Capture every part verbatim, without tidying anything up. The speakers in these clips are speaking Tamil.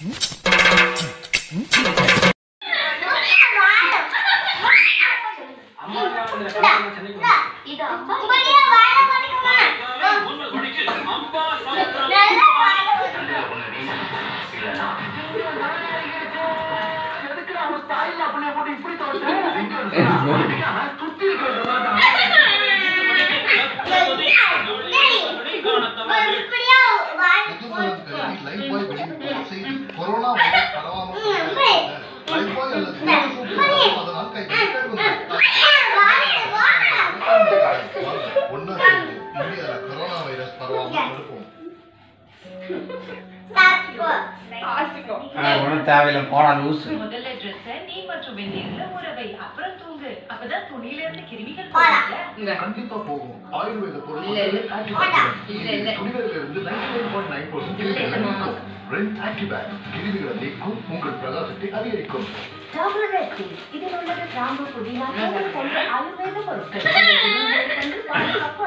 தேவையில்லை போடா லூஸ். முதல்ல ட்ரெஸ் நீ மற்றும் வெந்நீர்ல ஊற வை, அப்புறம் தூங்கு. அப்பதான் துணியில இருந்து கிருமிகள் போகல. கண்டிப்பா போகும். ஆயுர்வேத பொருள் இல்ல இல்ல இல்ல இல்ல துணிகளில் இருந்து தொண்ணூற்று ஒன்பது புள்ளி ஒன்பது கிருமிகள் ரெண்ட் ஆக்டிவேட் கிருமிகளை நீக்கும், உங்கள் பிரகாசத்தை அதிகரிக்கும். டாபர் ரெட் டீ இதில் உள்ளது கிராம்பு, புதினா போன்ற ஆயுர்வேத பொருட்கள். பாதுகாப்பு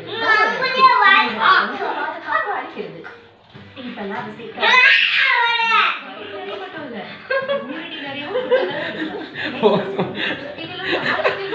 அளிக்கிறது. இப்பெல்லாம் அது சீக்கிரம் மட்டும் இல்ல, நிறைய